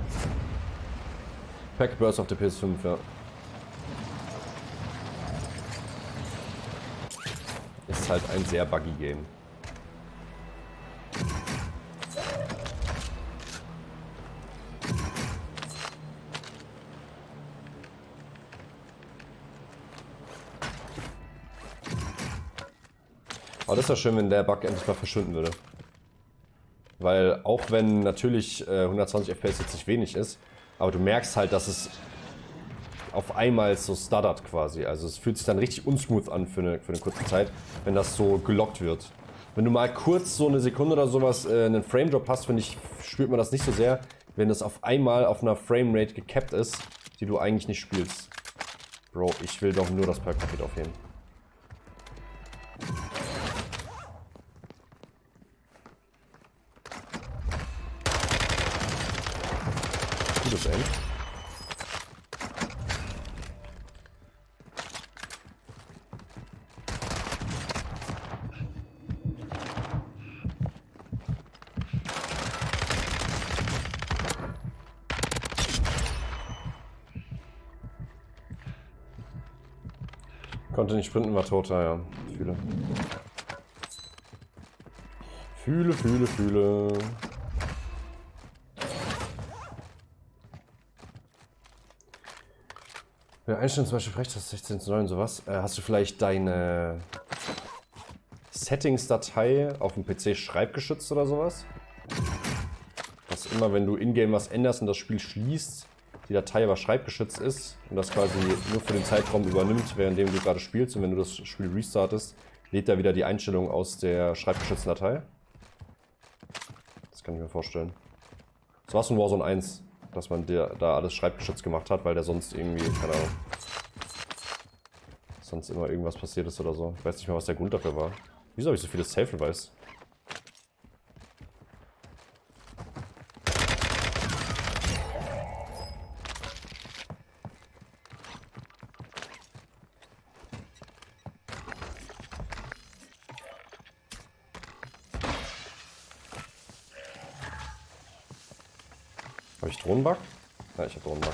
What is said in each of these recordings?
Pack Burst auf der PS5, ja. Ist halt ein sehr buggy Game. Aber das wäre schön, wenn der Bug endlich mal verschwinden würde. Weil auch wenn natürlich 120 FPS jetzt nicht wenig ist, aber du merkst halt, dass es auf einmal so stuttert quasi. Also es fühlt sich dann richtig unsmooth an für eine kurze Zeit, wenn das so gelockt wird. Wenn du mal kurz so eine Sekunde oder sowas einen Frame-Drop hast, finde ich, spürt man das nicht so sehr, wenn das auf einmal auf einer Framerate gecapped ist, die du eigentlich nicht spielst. Bro, ich will doch nur das Perk-Paket aufheben. Gutes Aim. Konnte nicht sprinten, war tot, ja. Fühle. Ja, Einstellung zum Beispiel Rechtstaste 16 zu 9 und sowas. Hast du vielleicht deine Settings-Datei auf dem PC schreibgeschützt oder sowas? Dass immer, wenn du in-game was änderst und das Spiel schließt, die Datei aber schreibgeschützt ist und das quasi nur für den Zeitraum übernimmt, währenddem du gerade spielst, und wenn du das Spiel restartest, lädt er wieder die Einstellung aus der schreibgeschützten Datei. Das kann ich mir vorstellen. Das war es in Warzone 1, dass man da alles schreibgeschützt gemacht hat, weil der sonst irgendwie, keine Ahnung, sonst immer irgendwas passiert ist oder so. Ich weiß nicht mehr, was der Grund dafür war. Wieso habe ich so viele Self-Revives? Habe ich Drohnenbug? Ja, ich habe Drohnenbug.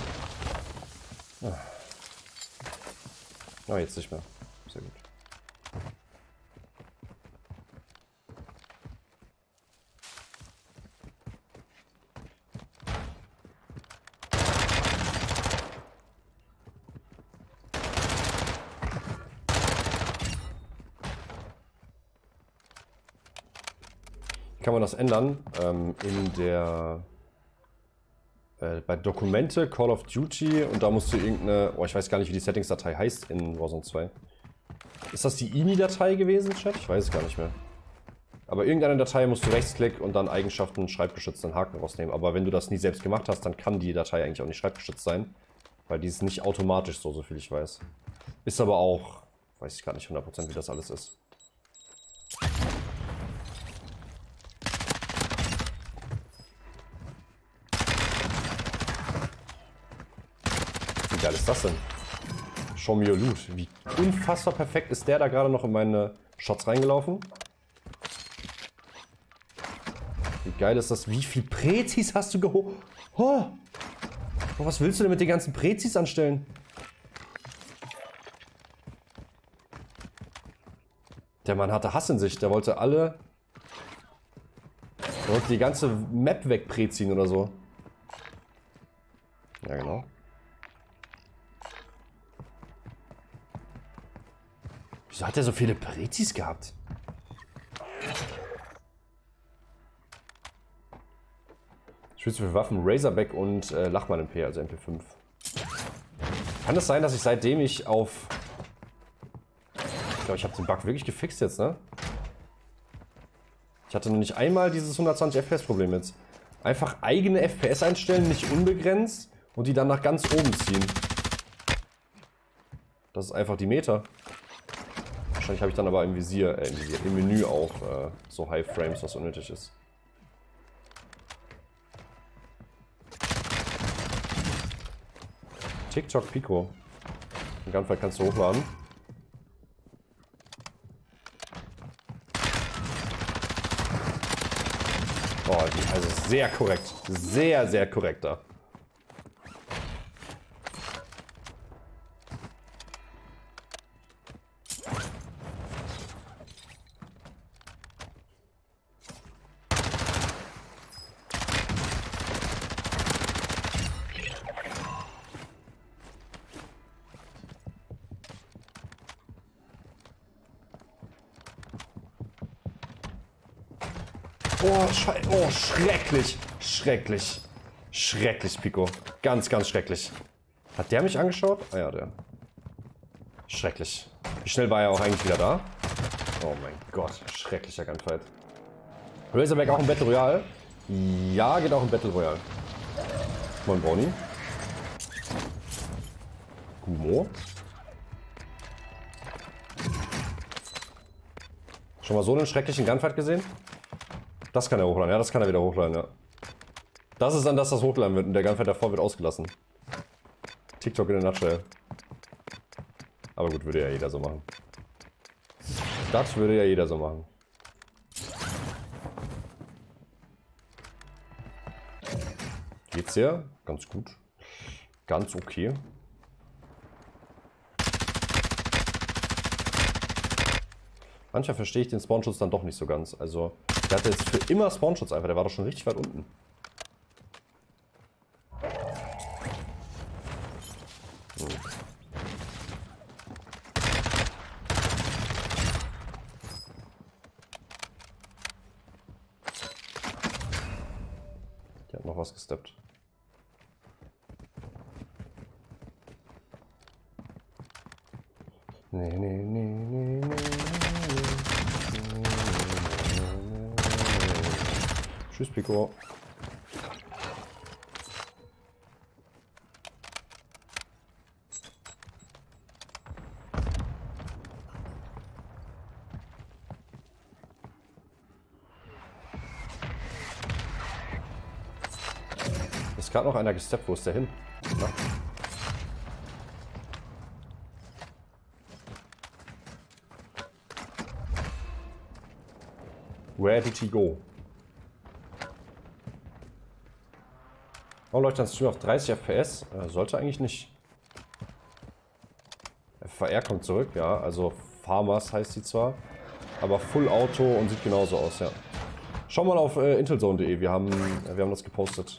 Ah, jetzt nicht mehr. Sehr gut. Kann man das ändern? In der bei Dokumente, Call of Duty, und da musst du irgendeine, oh, ich weiß gar nicht, wie die Settings-Datei heißt in Warzone 2. Ist das die INI-Datei gewesen, Chat? Ich weiß es gar nicht mehr. Aber irgendeine Datei musst du rechtsklick und dann Eigenschaften schreibgeschützten Haken rausnehmen. Aber wenn du das nie selbst gemacht hast, dann kann die Datei eigentlich auch nicht schreibgeschützt sein. Weil die ist nicht automatisch so viel ich weiß. Ist aber auch, weiß ich gar nicht 100%, wie das alles ist. Wie geil ist das denn? Show me your loot. Wie unfassbar perfekt ist der da gerade noch in meine Shots reingelaufen? Wie geil ist das? Wie viel Prezis hast du geholt? Oh. Oh, was willst du denn mit den ganzen Prezis anstellen? Der Mann hatte Hass in sich. Der wollte alle... Der wollte die ganze Map wegpreziehen oder so. Ja, genau. Wieso hat er so viele Prezis gehabt? Spielst du für Waffen Razorback und Lachmann MP, also MP5. Kann es sein, dass ich seitdem ich auf... Ich glaube, ich habe den Bug wirklich gefixt jetzt, ne? Ich hatte noch nicht einmal dieses 120 FPS Problem jetzt. Einfach eigene FPS einstellen, nicht unbegrenzt, und die dann nach ganz oben ziehen. Das ist einfach die Meta. Wahrscheinlich habe ich dann aber im im Menü auch so High Frames, was unnötig ist. TikTok Pico. Den Gunfight kannst du hochladen. Oh, also sehr korrekt. Sehr, sehr korrekt da. Oh, schrecklich. Schrecklich. Schrecklich, Pico. Ganz, ganz schrecklich. Hat der mich angeschaut? Ah ja, der. Schrecklich. Wie schnell war er auch eigentlich wieder da? Oh mein Gott. Schrecklicher Gunfight. Razorback auch im Battle Royale? Ja, geht auch im Battle Royale. Moin, Brownie. Gumo. Schon mal so einen schrecklichen Gunfight gesehen? Das kann er hochladen. Ja, das kann er wieder hochladen, ja. Das ist an das hochladen wird und der Gunfight davor wird ausgelassen. TikTok in der Nutshell. Aber gut, würde ja jeder so machen. Das würde ja jeder so machen. Geht's hier? Ganz gut. Ganz okay. Manchmal verstehe ich den Spawnschutz dann doch nicht so ganz. Also, der hatte jetzt für immer Spawnschutz einfach. Der war doch schon richtig weit unten. Der hat noch was gesteppt. Nee. Tschüss, Pico. Ist gerade noch einer gesteppt. Wo ist der hin? Na? Where did he go? Oh, läuft dann Stream auf 30 FPS? Sollte eigentlich nicht. FVR kommt zurück, ja. Also Farmers heißt sie zwar. Aber Full Auto und sieht genauso aus, ja. Schau mal auf intelzone.de. Wir haben das gepostet.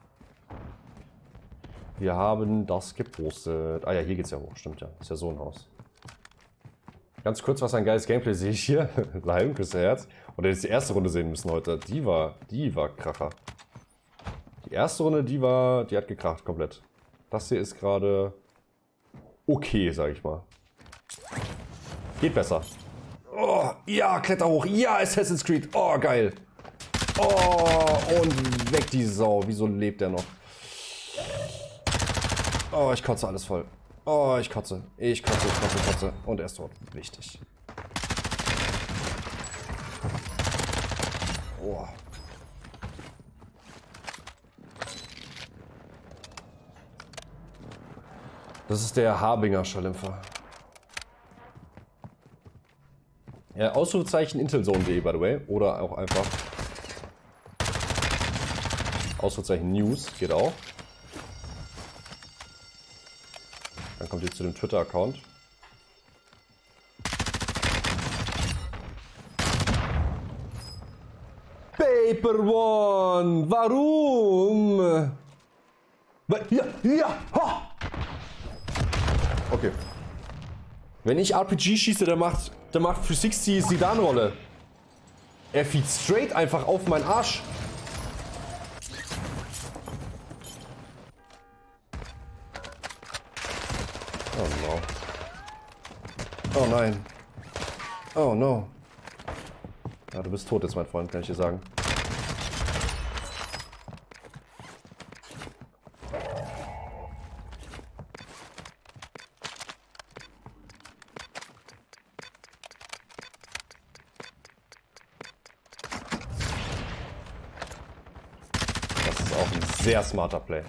Wir haben das gepostet. Ah ja, hier geht's ja hoch. Stimmt ja. Ist ja so ein Haus. Ganz kurz, was ein geiles Gameplay sehe ich hier. Live, Küsse Herz. Oder jetzt die erste Runde sehen müssen heute. Die war Kracher. Die erste Runde, die hat gekracht komplett. Das hier ist gerade okay, sag ich mal. Geht besser. Oh, ja, Kletter hoch. Ja, Assassin's Creed. Oh, geil. Oh, und weg die Sau. Wieso lebt der noch? Oh, ich kotze alles voll. Oh, ich kotze. Und er ist tot. Wichtig. Oh. Das ist der Harbinger Schallimpfer. Ja, Ausrufezeichen intelzone.de, by the way. Oder auch einfach Ausrufezeichen News. Geht auch. Dann kommt ihr zu dem Twitter-Account. Paper One! Warum? Ja! Ha! Okay. Wenn ich RPG schieße, der macht 360 Sidan-Rolle. Er fliegt straight einfach auf meinen Arsch. Oh no. Oh nein. Oh no. Ja, du bist tot jetzt, mein Freund, kann ich dir sagen. Das ist auch ein sehr smarter Play.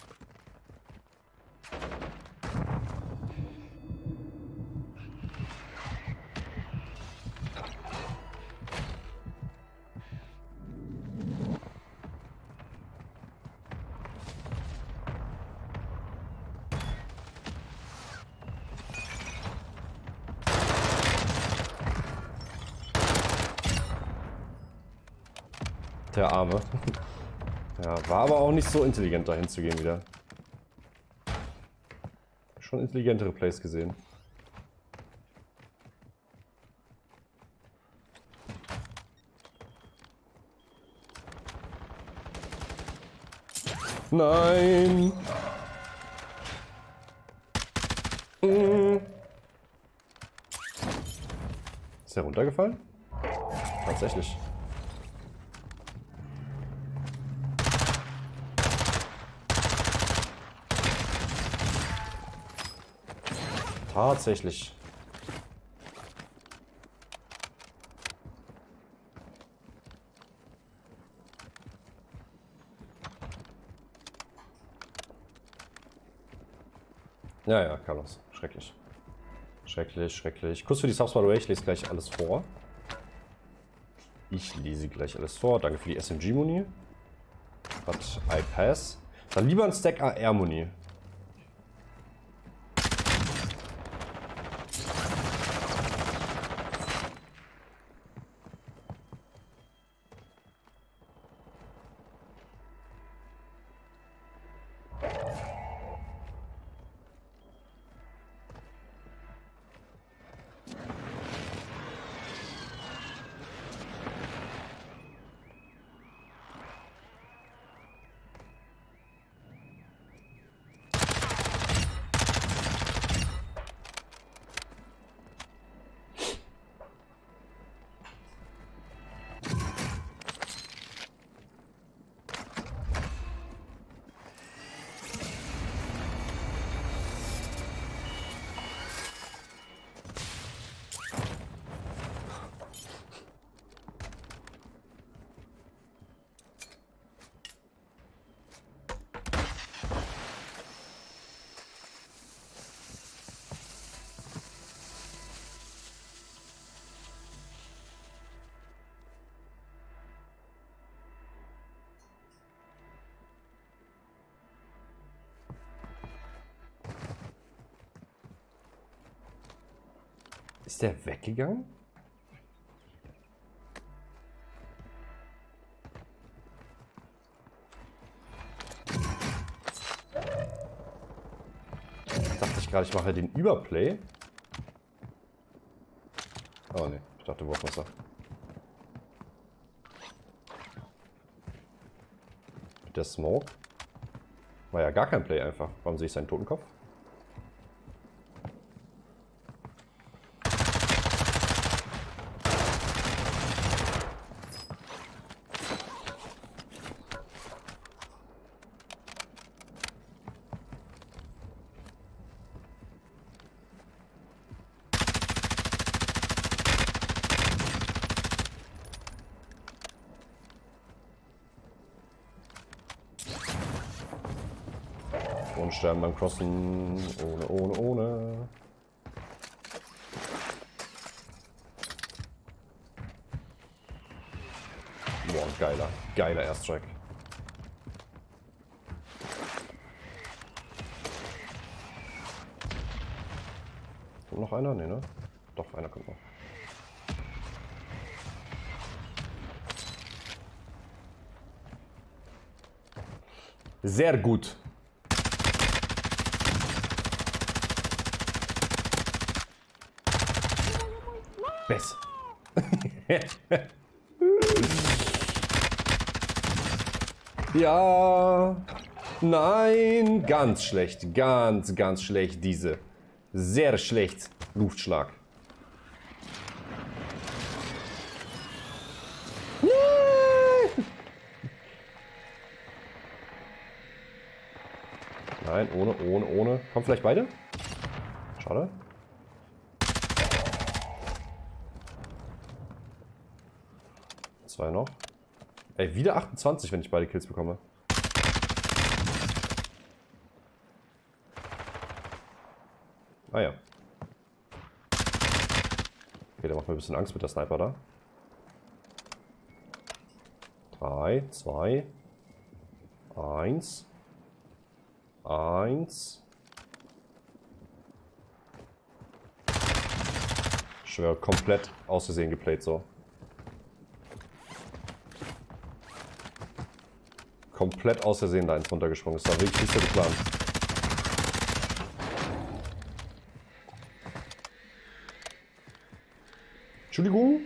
Der Arme. Ja, war aber auch nicht so intelligent dahin zu gehen wieder. Schon intelligentere Plays gesehen. Nein! Ist er runtergefallen? Tatsächlich. Tatsächlich. Ja, ja, Carlos. Schrecklich. Schrecklich, schrecklich. Kurz für die Subs, by the way, ich lese gleich alles vor. Ich lese gleich alles vor. Danke für die SMG-Muni. Hat iPass. Dann lieber ein Stack AR-Muni. Ist der weggegangen? Dachte ich gerade, ich mache den Überplay. Oh ne, ich dachte Wurfmesser. Der Smoke. War ja gar kein Play einfach. Warum sehe ich seinen Totenkopf? Und sterben beim Crossen. Ohne. Boah, geiler Airstrike. Kommt noch einer? Nee, ne? Doch, einer kommt noch. Sehr gut. Bess. Ja. Nein. Ganz schlecht. Ganz schlecht diese. Sehr schlecht. Luftschlag. Nein, ohne. Kommen vielleicht beide? Schade. Zwei noch. Ey, wieder 28, wenn ich beide Kills bekomme. Ah ja. Okay, der macht mir ein bisschen Angst mit der Sniper da. 3, 2, 1. Ich schwöre, komplett aus Versehen geplayt so. Komplett aus Versehen da eins runtergesprungen. Das war wirklich nicht so geplant. Entschuldigung.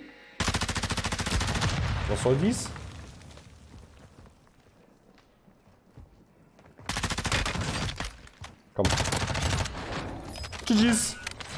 Was soll dies? Komm. GG's.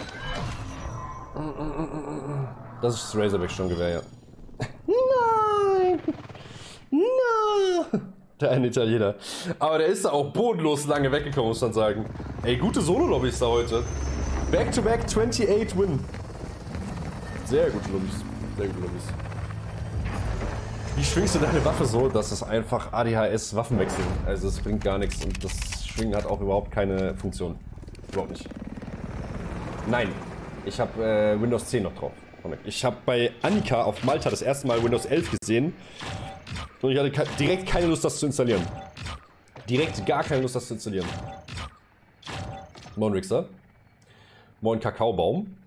Das ist das Razorback-Sturmgewehr, ja. Nein! Nein! Der eine Italiener. Aber der ist da auch bodenlos lange weggekommen, muss man sagen. Ey, gute Solo-Lobbys da heute. Back-to-back 28 Win. Sehr gute Lobbys. Sehr gute Lobbys. Wie schwingst du deine Waffe so, dass es einfach ADHS Waffenwechsel? Also es bringt gar nichts und das Schwingen hat auch überhaupt keine Funktion. Überhaupt nicht. Nein. Ich habe Windows 10 noch drauf. Ich habe bei Annika auf Malta das erste Mal Windows 11 gesehen. Und ich hatte direkt keine Lust, das zu installieren. Direkt gar keine Lust, das zu installieren. Moin Rixer. Moin Kakaobaum.